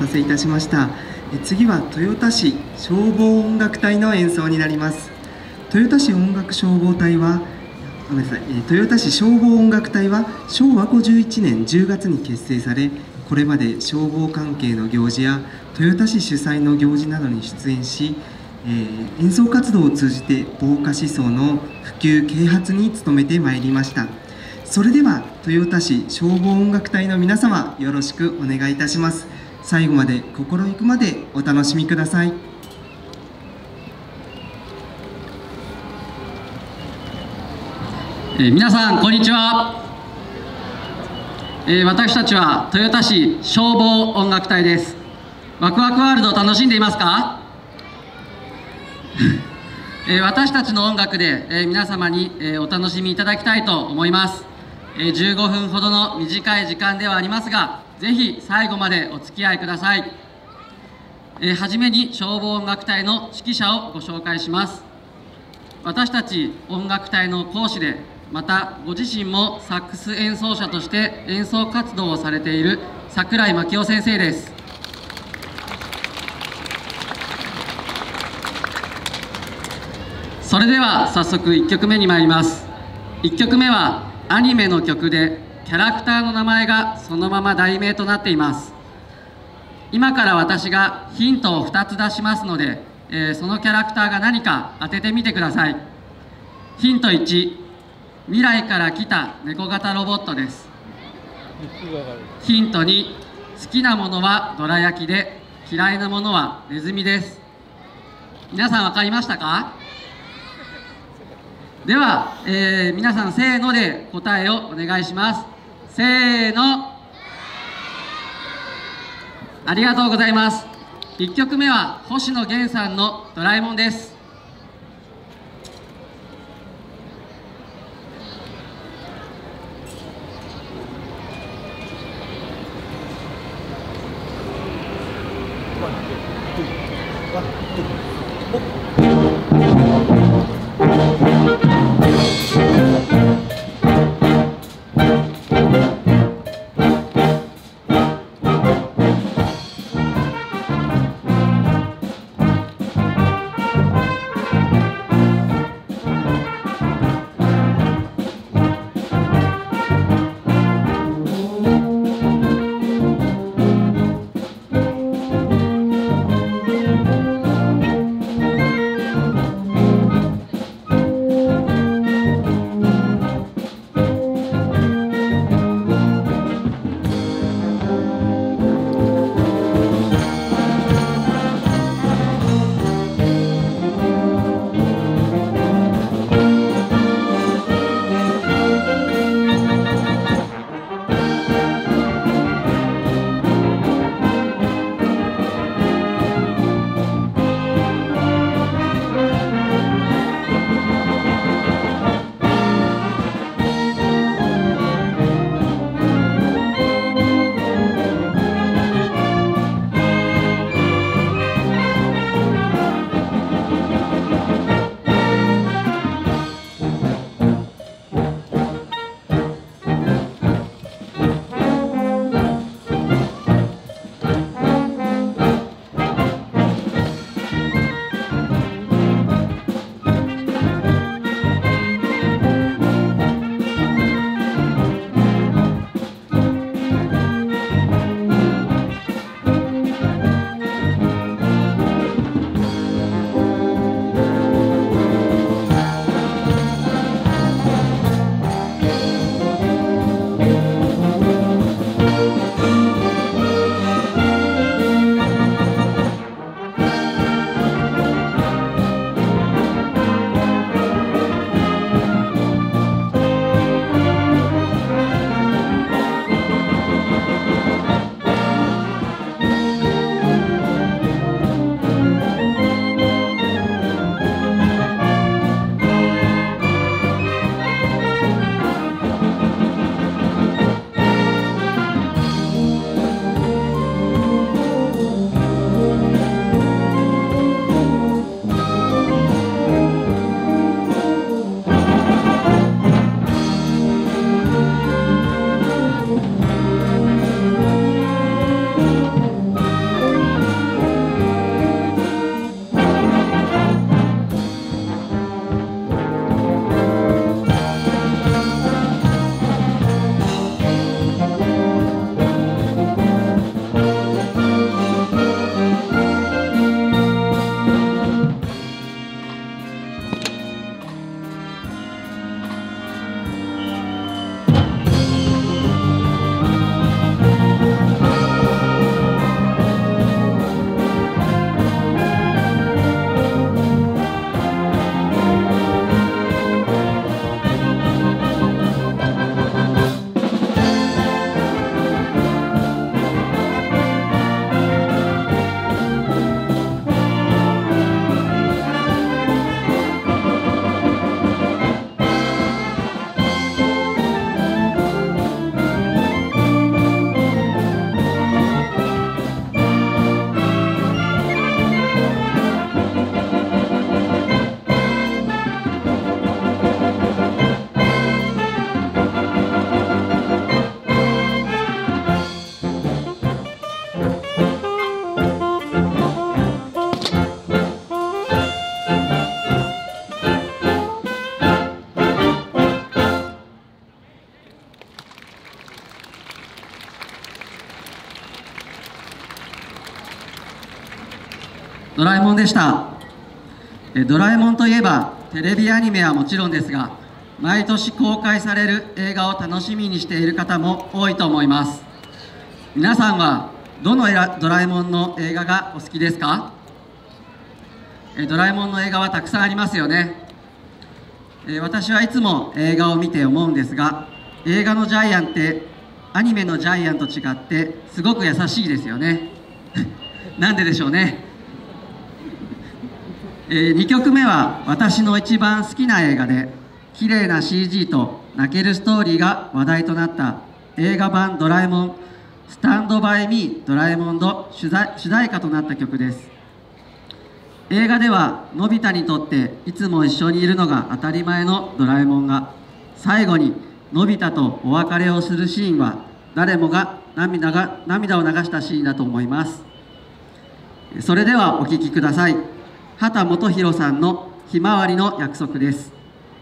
待たせいたしました。次は豊田市消防音楽隊の演奏になります。豊田市音楽消防隊はごめんなさい、豊田市消防音楽隊は昭和51年10月に結成され、これまで消防関係の行事や豊田市主催の行事などに出演し、演奏活動を通じて防火思想の普及啓発に努めてまいりました。それでは豊田市消防音楽隊の皆様、よろしくお願いいたします。最後まで心ゆくまでお楽しみください。 皆さんこんにちは。私たちは豊田市消防音楽隊です。ワクワクワールドを楽しんでいますか？私たちの音楽で、皆様に、お楽しみいただきたいと思います。15分ほどの短い時間ではありますが、ぜひ最後までお付き合いください。はじめに消防音楽隊の指揮者をご紹介します。私たち音楽隊の講師で、またご自身もサックス演奏者として演奏活動をされている櫻井真紀夫先生です。それでは早速1曲目に参ります。1曲目はアニメの曲で、キャラクターの名前がそのまま題名となっています。今から私がヒントを2つ出しますので、そのキャラクターが何か当ててみてください。ヒント1、未来から来た猫型ロボットです。ヒント2、好きなものはどら焼きで嫌いなものはネズミです。皆さん分かりましたか？では、皆さんせーので答えをお願いします。せーの。ありがとうございます。1曲目は星野源さんのドラえもんです。 ドラえもんでした。ドラえもんといえばテレビアニメはもちろんですが、毎年公開される映画を楽しみにしている方も多いと思います。皆さんはどのドラえもんの映画がお好きですか？ドラえもんの映画はたくさんありますよね。私はいつも映画を見て思うんですが、映画のジャイアンってアニメのジャイアンと違ってすごく優しいですよね。なんででしょうね。2曲目は私の一番好きな映画で、綺麗な CG と泣けるストーリーが話題となった映画版ドラえもんスタンドバイミードラえもんの主題歌となった曲です。映画ではのび太にとっていつも一緒にいるのが当たり前のドラえもんが、最後にのび太とお別れをするシーンは誰もが涙を流したシーンだと思います。それではお聴きください。畑基博さんのひまわりの約束です。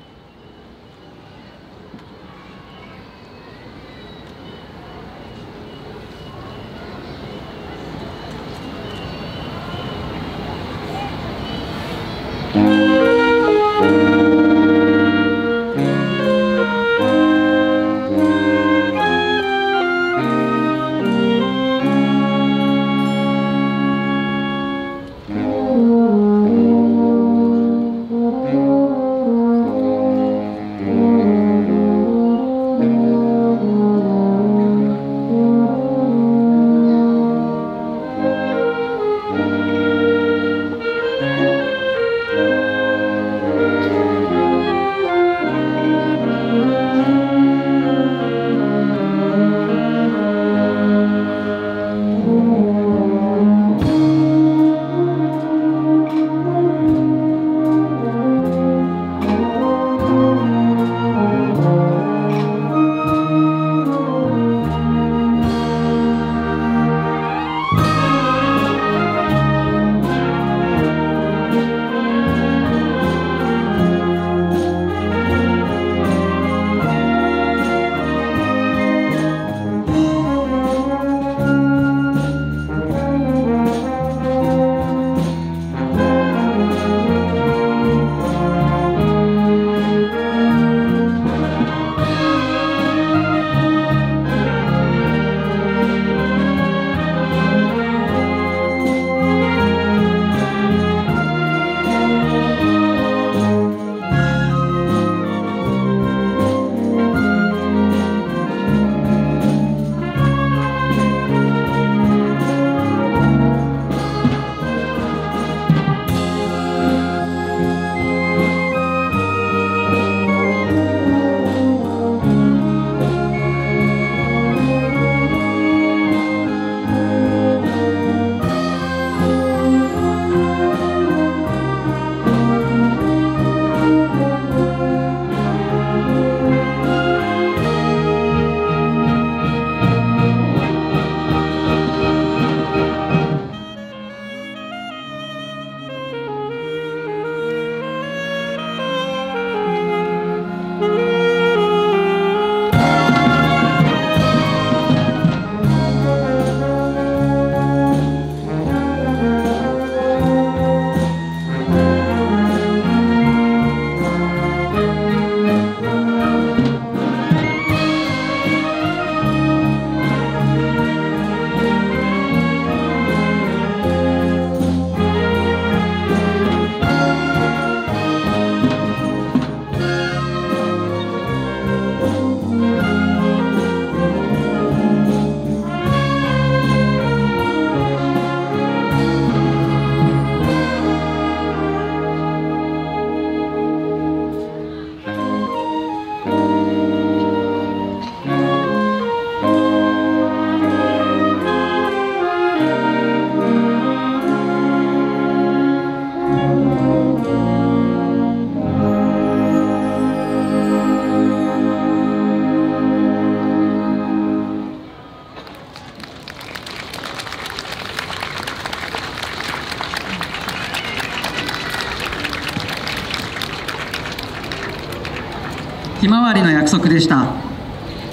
ひまわりの約束でした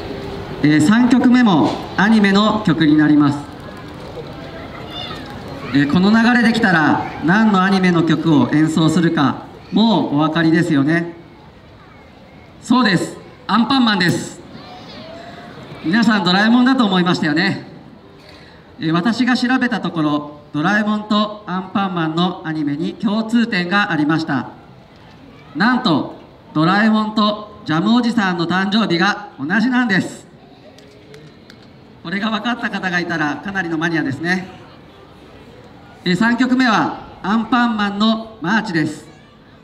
。3曲目もアニメの曲になります。 この流れできたら何のアニメの曲を演奏するかもうお分かりですよね。そうです、アンパンマンです。皆さんドラえもんだと思いましたよね。私が調べたところ、ドラえもんとアンパンマンのアニメに共通点がありました。なんとドラえもんとジャムおじさんの誕生日が同じなんです。これが分かった方がいたらかなりのマニアですね。3曲目はアンパンマンのマーチです。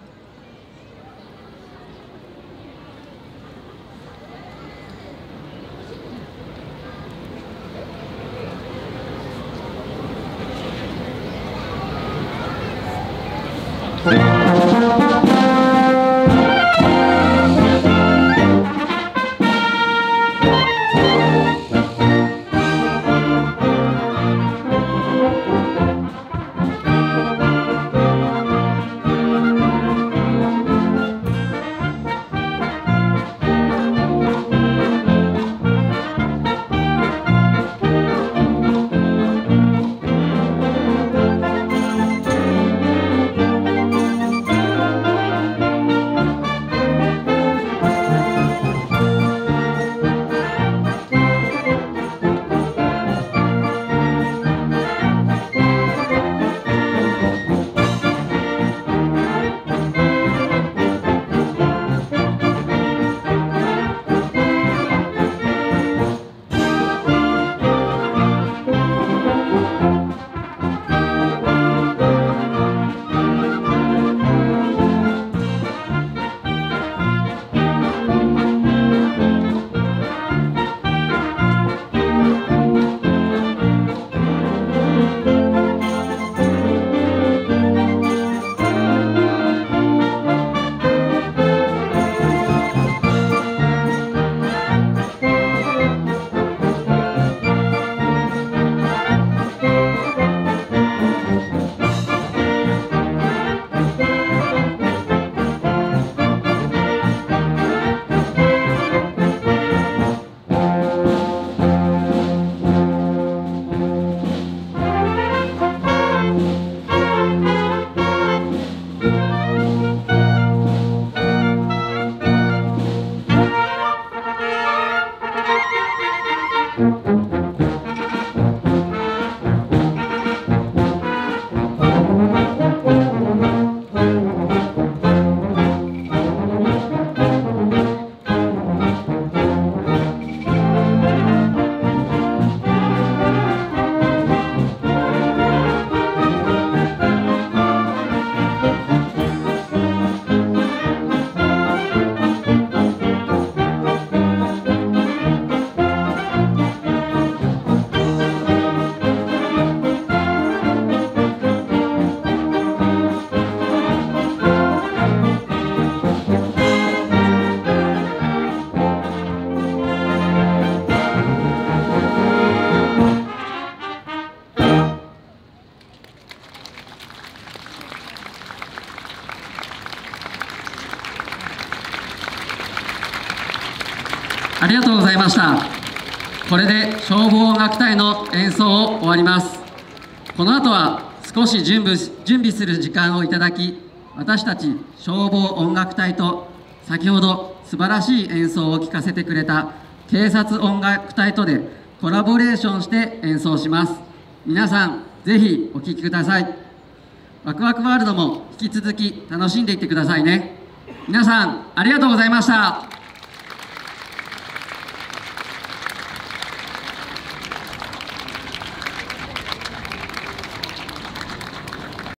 ありがとうございました。これで消防音楽隊の演奏を終わります。この後は少し準備する時間をいただき、私たち消防音楽隊と先ほど素晴らしい演奏を聴かせてくれた警察音楽隊とでコラボレーションして演奏します。皆さんぜひお聴きください。ワクワクワールドも引き続き楽しんでいってくださいね。皆さんありがとうございました。